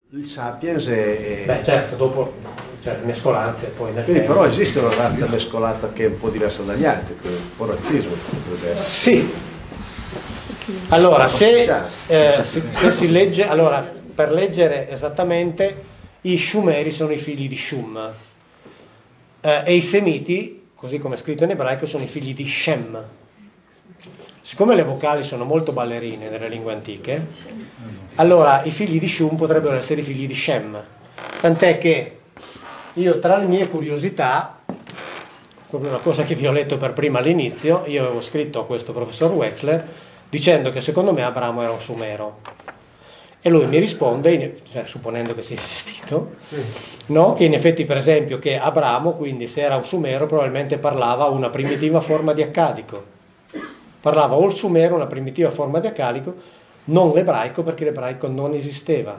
il Sapiens è... Beh, certo, dopo, cioè, mescolanze poi nel Quindi tempo. però esiste una razza mescolata che è un po' diversa dagli altri, che è un po' razzismo potrebbe essere. Sì. Allora, se si legge, allora, per leggere esattamente, i Sciumeri sono i figli di Shum, e i Semiti, così come è scritto in ebraico, sono i figli di Shem. Siccome le vocali sono molto ballerine nelle lingue antiche, allora i figli di Shum potrebbero essere i figli di Shem. Tant'è che io, tra le mie curiosità, proprio una cosa che vi ho letto per prima all'inizio, io avevo scritto a questo professor Wexler dicendo che secondo me Abramo era un sumero. E lui mi risponde, cioè, supponendo che sia esistito, no? Che in effetti, per esempio, che Abramo, quindi se era un sumero, probabilmente parlava una primitiva forma di accadico. Parlava o il sumero, una primitiva forma di accadico, non l'ebraico, perché l'ebraico non esisteva.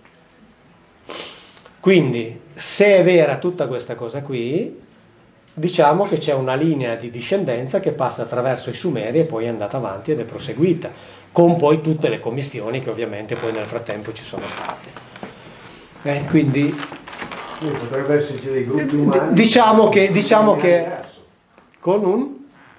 Quindi, se è vera tutta questa cosa qui, diciamo che c'è una linea di discendenza che passa attraverso i Sumeri e poi è andata avanti ed è proseguita, con poi tutte le commistioni che ovviamente poi nel frattempo ci sono state. Quindi potrebbe esserci dei gruppi umani. Diciamo che con un...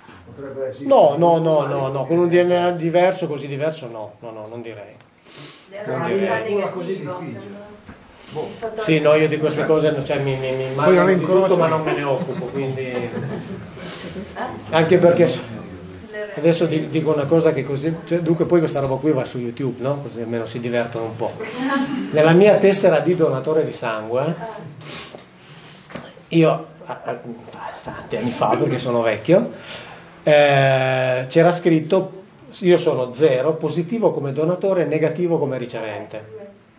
No, con un DNA diverso, così diverso no, non direi. Non direi. Sì, no, io di queste cose cioè, mi immagino di tutto, ma non me ne occupo, quindi anche perché adesso dico una cosa che così, cioè, dunque poi questa roba qui va su YouTube, no? Così almeno si divertono un po'. Nella mia tessera di donatore di sangue, io tanti anni fa, perché sono vecchio, c'era scritto: io sono 0, positivo come donatore, negativo come ricevente.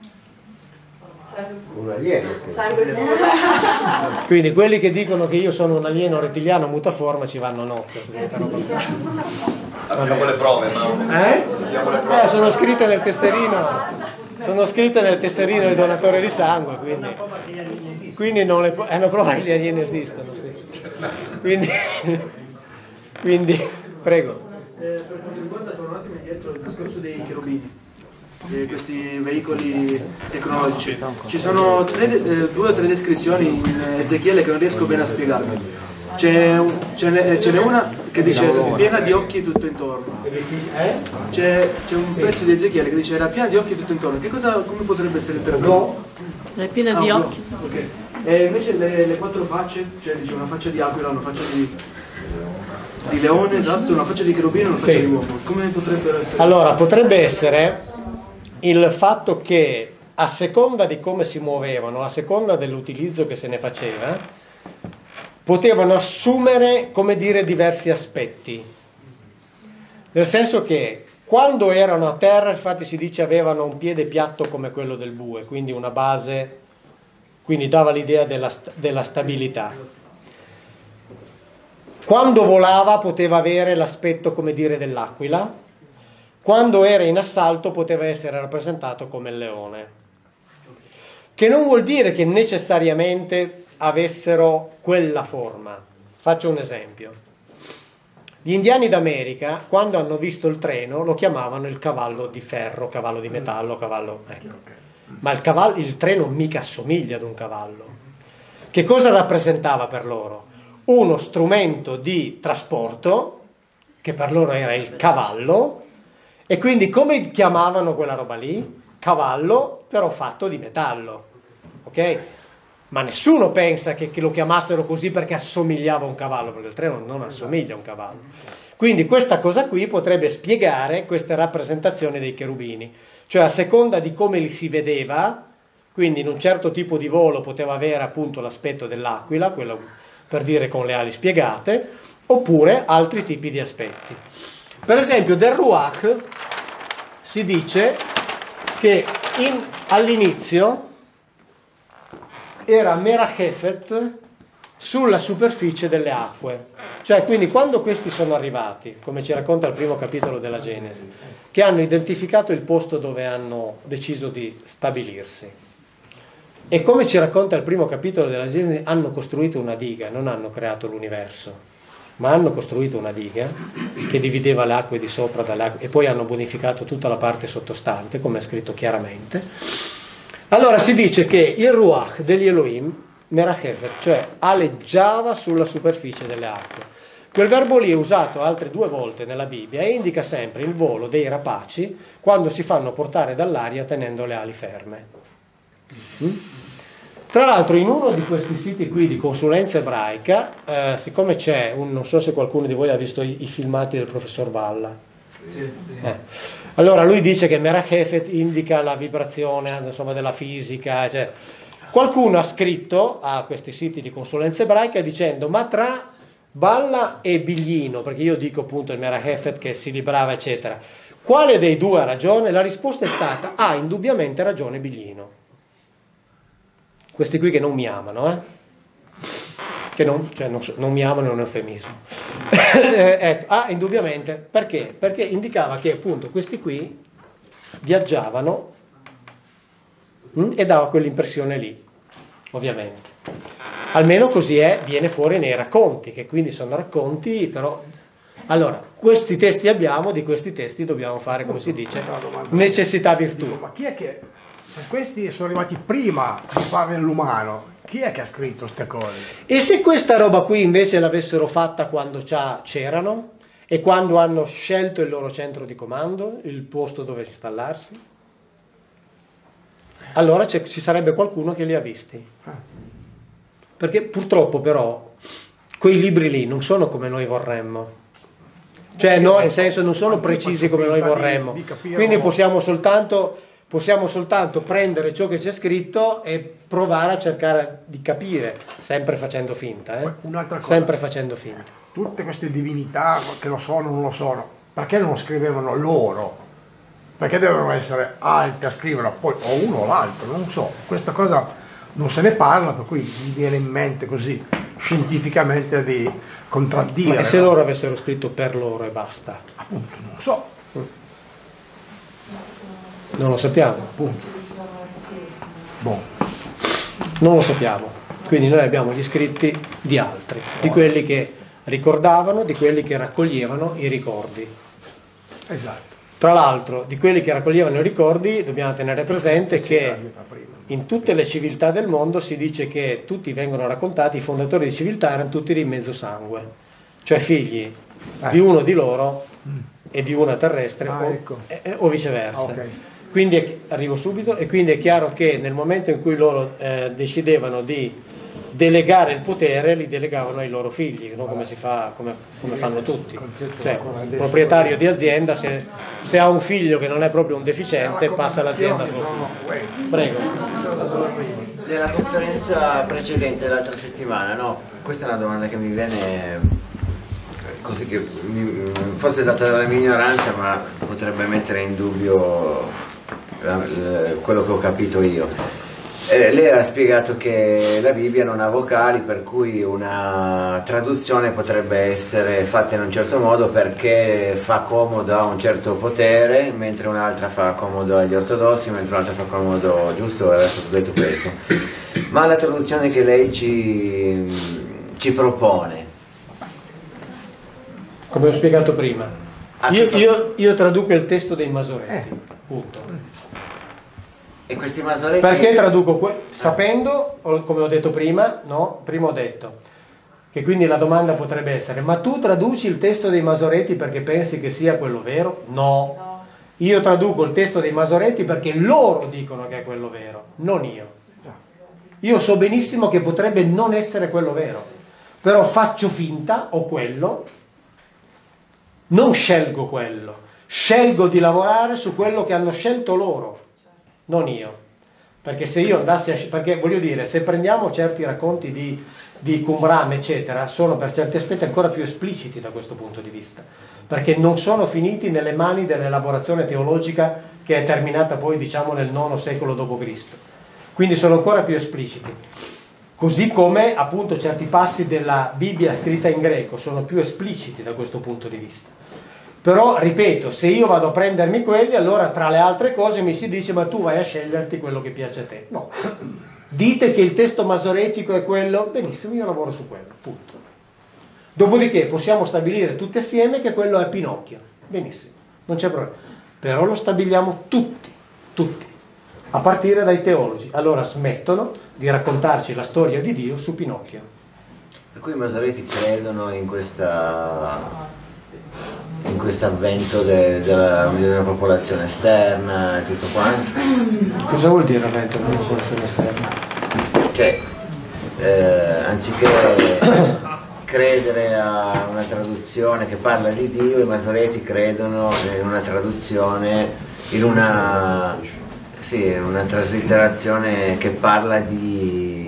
Un alieno. Quindi quelli che dicono che io sono un alieno rettiliano mutaforma ci vanno a nozze su questa roba. Abbiamo le prove, Abbiamo le prove. Sono scritte nel tesserino. Sono scritte nel tesserino del donatore di sangue, quindi non le è una prova che gli alieni esistono, sì. Quindi prego. Per quanto riguarda, torno un attimo indietro al discorso dei cherubini, questi veicoli tecnologici, ci sono 2 o 3 descrizioni in Ezechiele che non riesco bene a spiegarmi. Ce n'è una che dice piena di occhi tutto intorno. C'è un pezzo di Ezechiele che dice era piena di occhi tutto intorno. Come potrebbe essere interpretato? È piena di occhi. Okay. E invece le 4 facce, cioè dice una faccia di aquila, una faccia di leone, esatto, una faccia di cherubino, una faccia di uomo. Come potrebbero essere? Allora, potrebbe essere il fatto che a seconda di come si muovevano, a seconda dell'utilizzo che se ne faceva, potevano assumere, come dire, diversi aspetti. Nel senso che quando erano a terra, infatti si dice avevano un piede piatto come quello del bue, quindi una base, quindi dava l'idea della stabilità. Quando volava poteva avere l'aspetto, come dire, dell'aquila. Quando era in assalto poteva essere rappresentato come il leone, che non vuol dire che necessariamente avessero quella forma. Faccio un esempio. Gli indiani d'America, quando hanno visto il treno, lo chiamavano il cavallo di ferro, cavallo di metallo, cavallo... Ecco. Ma il treno mica assomiglia ad un cavallo. Che cosa rappresentava per loro? Uno strumento di trasporto, che per loro era il cavallo. E quindi come chiamavano quella roba lì? Cavallo, però fatto di metallo, ok? Ma nessuno pensa che lo chiamassero così perché assomigliava a un cavallo, perché il treno non assomiglia a un cavallo. Quindi questa cosa qui potrebbe spiegare queste rappresentazioni dei cherubini, cioè a seconda di come li si vedeva, quindi in un certo tipo di volo poteva avere appunto l'aspetto dell'aquila, quello per dire con le ali spiegate, oppure altri tipi di aspetti. Per esempio del Ruach si dice che all'inizio era Merachefet sulla superficie delle acque, cioè quindi quando questi sono arrivati, come ci racconta il primo capitolo della Genesi, che hanno identificato il posto dove hanno deciso di stabilirsi, e come ci racconta il primo capitolo della Genesi, hanno costruito una diga, non hanno creato l'universo, ma hanno costruito una diga che divideva le acque di sopra dalle acque, e poi hanno bonificato tutta la parte sottostante, come è scritto chiaramente. Allora si dice che il Ruach degli Elohim, Merachefet, cioè aleggiava sulla superficie delle acque. Quel verbo lì è usato altre 2 volte nella Bibbia e indica sempre il volo dei rapaci quando si fanno portare dall'aria tenendo le ali ferme. Tra l'altro in uno di questi siti qui di consulenza ebraica, siccome c'è, non so se qualcuno di voi ha visto i filmati del professor Valla, allora lui dice che Merachefet indica la vibrazione, insomma, della fisica, cioè, qualcuno ha scritto a questi siti di consulenza ebraica dicendo ma tra Valla e Biglino, perché io dico appunto il Merachefet che si librava eccetera, quale dei 2 ha ragione? La risposta è stata ha indubbiamente ragione Biglino. Questi qui che non mi amano, che non mi amano è un eufemismo. Indubbiamente, perché? Perché indicava che appunto questi qui viaggiavano e dava quell'impressione lì, ovviamente. Almeno così viene fuori nei racconti, che quindi sono racconti, però... Allora, questi testi abbiamo, di questi testi dobbiamo fare, come si dice, necessità virtù. Ma chi è che... Se questi sono arrivati prima di fare l'umano, chi è che ha scritto queste cose? E se questa roba qui invece l'avessero fatta quando c'erano e quando hanno scelto il loro centro di comando, il posto dove installarsi? Allora ci sarebbe qualcuno che li ha visti. Perché purtroppo però quei libri lì non sono come noi vorremmo. Cioè no, nel senso non sono precisi come noi vorremmo. Quindi possiamo soltanto prendere ciò che c'è scritto e provare a cercare di capire, sempre facendo finta, Un'altra cosa, sempre facendo finta. Tutte queste divinità che lo sono o non lo sono, perché non lo scrivevano loro? Perché devono essere altri a scriverlo, poi o uno o l'altro, non so. Questa cosa non se ne parla, per cui mi viene in mente così scientificamente di contraddire. Ma e se loro avessero scritto per loro e basta? Appunto, non lo so. Non lo sappiamo. Non lo sappiamo. Quindi noi abbiamo gli scritti di altri, di quelli che ricordavano, di quelli che raccoglievano i ricordi. Esatto. Tra l'altro, di quelli che raccoglievano i ricordi dobbiamo tenere presente che in tutte le civiltà del mondo si dice che tutti vengono raccontati, i fondatori di civiltà erano tutti di mezzo sangue, cioè figli di uno di loro e di una terrestre o viceversa. Okay. Quindi arrivo subito, e quindi è chiaro che nel momento in cui loro decidevano di delegare il potere, li delegavano ai loro figli, non come si fa, come fanno tutti. Cioè, un proprietario di azienda, se ha un figlio che non è proprio un deficiente, passa l'azienda a suo figlio. Prego. Nella conferenza precedente, l'altra settimana, no? Questa è una domanda che mi viene così, che forse è data dalla mia ignoranza, ma potrebbe mettere in dubbio quello che ho capito io. Lei ha spiegato che la Bibbia non ha vocali, per cui una traduzione potrebbe essere fatta in un certo modo perché fa comodo a un certo potere, mentre un'altra fa comodo agli ortodossi, mentre un'altra fa comodo, giusto? Era stato detto questo. Ma la traduzione che lei ci propone, come ho spiegato prima, io traduco il testo dei Masoretti, punto. E questi Masoretti... Perché traduco sapendo, come ho detto prima, no? Prima ho detto che quindi la domanda potrebbe essere: ma tu traduci il testo dei Masoretti perché pensi che sia quello vero? No. Io traduco il testo dei Masoretti perché loro dicono che è quello vero, non io. Io so benissimo che potrebbe non essere quello vero, però faccio finta, o quello, non scelgo quello, scelgo di lavorare su quello che hanno scelto loro, non io. Perché se io andassi perché voglio dire, se prendiamo certi racconti di Qumran eccetera, sono per certi aspetti ancora più espliciti da questo punto di vista, perché non sono finiti nelle mani dell'elaborazione teologica che è terminata poi, diciamo, nel IX secolo d.C. Quindi sono ancora più espliciti, così come appunto certi passi della Bibbia scritta in greco sono più espliciti da questo punto di vista. Però, ripeto, se io vado a prendermi quelli, allora tra le altre cose mi si dice: ma tu vai a sceglierti quello che piace a te. No, dite che il testo masoretico è quello, benissimo, io lavoro su quello, punto. Dopodiché possiamo stabilire tutti assieme che quello è Pinocchio, benissimo, non c'è problema. Però lo stabiliamo tutti. a partire dai teologi. Allora smettono di raccontarci la storia di Dio su Pinocchio. Per cui i masoreti credono in questo avvento di una popolazione esterna e tutto quanto. Cosa vuol dire avvento di una popolazione esterna? Cioè, anziché credere a una traduzione che parla di Dio, i masoreti credono in una traduzione, in una traslitterazione che parla di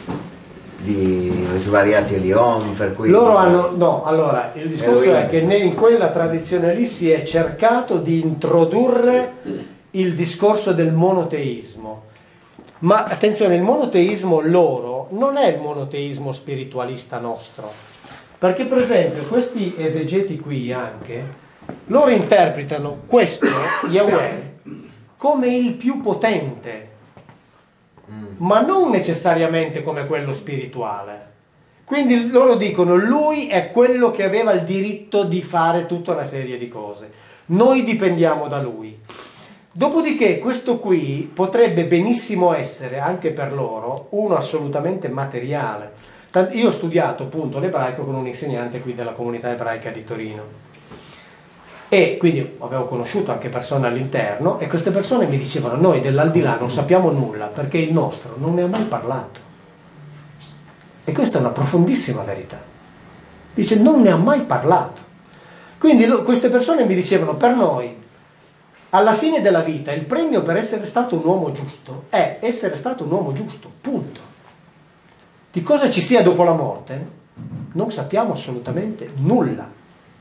svariati Elion, per cui loro hanno, no, allora il discorso è che in quella tradizione lì si è cercato di introdurre il discorso del monoteismo, ma attenzione, il monoteismo loro non è il monoteismo spiritualista nostro, perché per esempio questi esegeti qui anche loro interpretano questo Yahweh come il più potente, ma non necessariamente come quello spirituale. Quindi loro dicono lui è quello che aveva il diritto di fare tutta una serie di cose, noi dipendiamo da lui. Dopodiché questo qui potrebbe benissimo essere anche per loro uno assolutamente materiale. Io ho studiato appunto l'ebraico con un insegnante qui della comunità ebraica di Torino e quindi avevo conosciuto anche persone all'interno e queste persone mi dicevano noi dell'aldilà non sappiamo nulla perché il nostro non ne ha mai parlato. E questa è una profondissima verità. Dice non ne ha mai parlato. Quindi queste persone mi dicevano per noi alla fine della vita il premio per essere stato un uomo giusto è essere stato un uomo giusto, punto. Di cosa ci sia dopo la morte non sappiamo assolutamente nulla.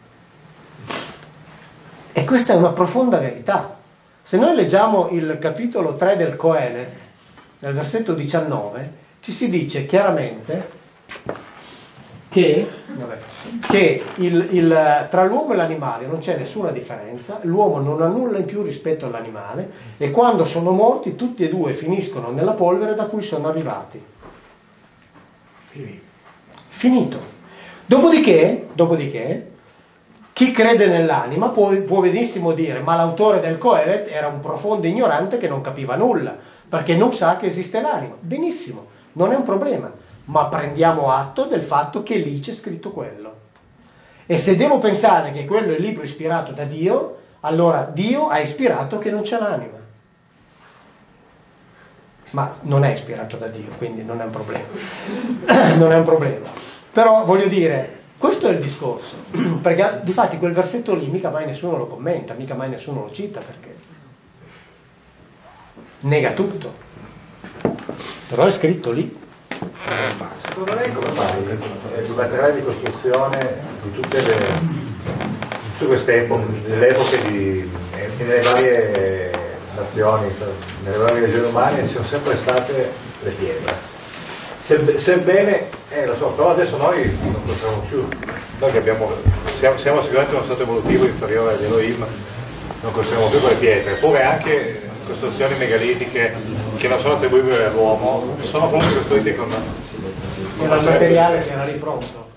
E questa è una profonda verità. Se noi leggiamo il capitolo 3 del Coelet, nel versetto 19, ci si dice chiaramente che tra l'uomo e l'animale non c'è nessuna differenza, l'uomo non ha nulla in più rispetto all'animale e quando sono morti tutti e due finiscono nella polvere da cui sono arrivati. Finito. Dopodiché chi crede nell'anima può benissimo dire ma l'autore del Coelet era un profondo ignorante che non capiva nulla perché non sa che esiste l'anima. Benissimo, non è un problema, ma prendiamo atto del fatto che lì c'è scritto quello. E se devo pensare che quello è il libro ispirato da Dio, allora Dio ha ispirato che non c'è l'anima. Ma non è ispirato da Dio, quindi non è un problema. Non è un problema. Però voglio dire, questo è il discorso, perché difatti quel versetto lì mica mai nessuno lo commenta, mica mai nessuno lo cita, perché nega tutto. Però è scritto lì. Secondo lei come mai il materiale di costruzione di tutte queste epoche, nelle varie nazioni, nelle varie regioni umane, sono sempre state le pietre? Sebbene, lo so, però adesso noi non possiamo più, noi che siamo sicuramente uno stato evolutivo inferiore agli Elohim, non costruiamo più con le pietre, pure anche costruzioni megalitiche che non sono attribuibili all'uomo, sono comunque costruite con il materiale che era lì pronto.